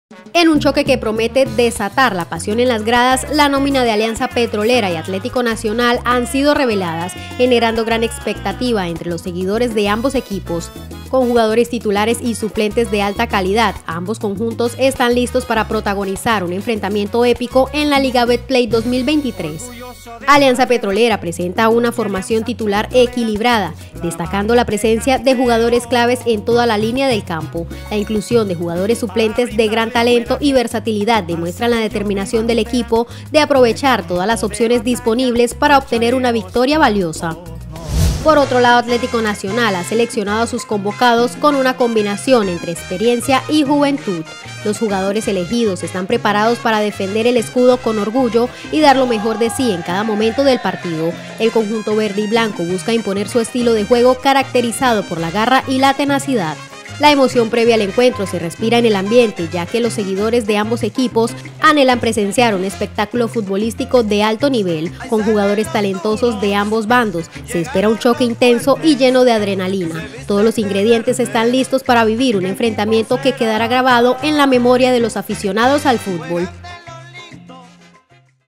En un choque que promete desatar la pasión en las gradas, la nómina de Alianza Petrolera y Atlético Nacional han sido reveladas, generando gran expectativa entre los seguidores de ambos equipos. Con jugadores titulares y suplentes de alta calidad, ambos conjuntos están listos para protagonizar un enfrentamiento épico en la Liga Betplay 2023. Alianza Petrolera presenta una formación titular equilibrada, destacando la presencia de jugadores claves en toda la línea del campo. La inclusión de jugadores suplentes de gran talento y versatilidad demuestran la determinación del equipo de aprovechar todas las opciones disponibles para obtener una victoria valiosa. Por otro lado, Atlético Nacional ha seleccionado a sus convocados con una combinación entre experiencia y juventud. Los jugadores elegidos están preparados para defender el escudo con orgullo y dar lo mejor de sí en cada momento del partido. El conjunto verde y blanco busca imponer su estilo de juego caracterizado por la garra y la tenacidad. La emoción previa al encuentro se respira en el ambiente, ya que los seguidores de ambos equipos anhelan presenciar un espectáculo futbolístico de alto nivel, con jugadores talentosos de ambos bandos. Se espera un choque intenso y lleno de adrenalina. Todos los ingredientes están listos para vivir un enfrentamiento que quedará grabado en la memoria de los aficionados al fútbol.